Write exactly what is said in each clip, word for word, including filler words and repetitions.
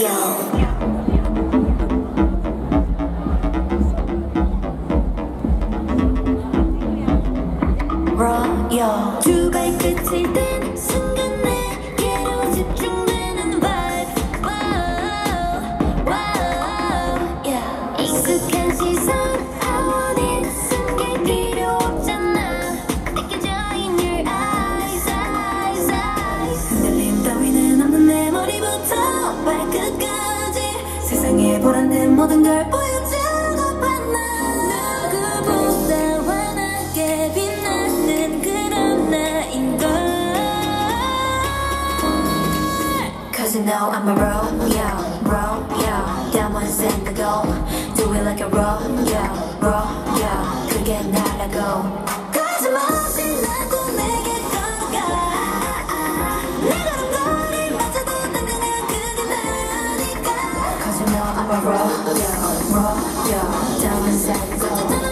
Royal 두 발끝을 댄 순간 내게로 집중되는 vibe. Wow, wow, yeah. 익숙한 시선 어디 숨길 필요 없잖아. 느껴져 in your eyes, eyes, eyes. 흔들림 따위는 없는 내 머리부터 발끝까지 세상에 보란된 모든 걸 보여주고 봤나. 누구보다 환하게 빛나는 그런 나인걸. Cause you know I'm a royal, royal. Diamonds and the gold. Do it like a royal, royal. 그게 나라고. 거짓말없이 나도 내게 걸어가. 내 걸음걸이마저도 당당한 그게 나니까. Cause you know I'm a royal, royal. Diamonds and the gold.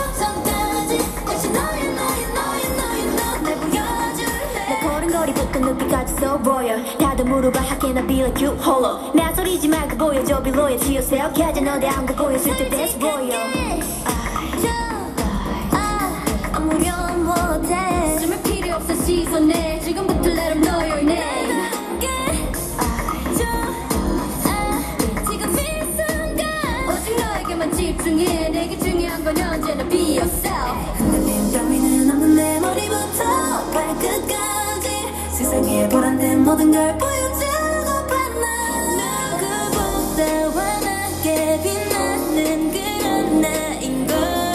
거리부터 눈빛까지 so royal. 다들 물어봐 how can I be like you 홀로. 나 소리지 말고 보여줘 be loyal to yourself. 가져 너 대한 거 보였을 때 that's royal. 아무렴 못해 숨을 필요 없어 시선에 지금부터 let them know your name. 지금 이 순간 오직 너에게만 집중해. 내게 중요한 건 언제나 be yourself. 흔들림 따위는 없는 내 머리부터 발끝까지 세상에 보란된 모든 걸 보여주고 봤나. 누구보다 환하게 빛나는 그런 나인걸.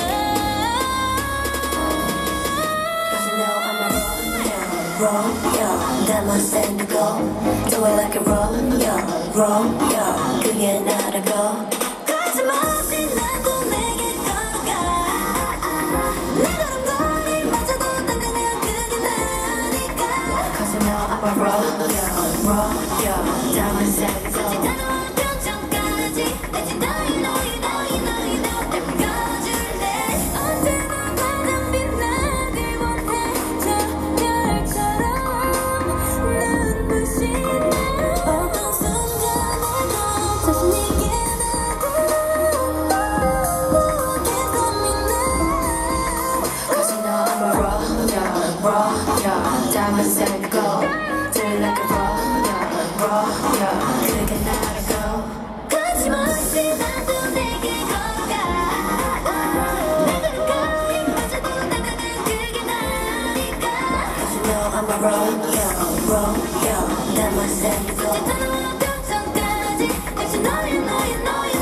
Cause you know I'm a royal, royal. Diamonds and the gold. Do it like a royal, royal. 그게 나라고. 거짓말없이 나도 내게 걸어가. 내 걸음걸이마저도 당당한 그게 나니까. Cause you know I'm a royal, royal. Diamonds and the gold. 단호한 표정까지 내지 너 you know you know you know you know 날 보여줄래. 언제나 가장 빛나길 원해. 저 별처럼 눈부신 날 어떤 순간에도 자신 있게 royal, diamonds and gold. Do it like a royal, royal. 그게 나라고. 거짓말없이 나도 내게 걸어가. 내 걸음걸이마저도 당당한 그게 나니까. Cause you know I'm a royal, royal. Diamonds and gold. 단호한 표정까지 내지 know you know you know you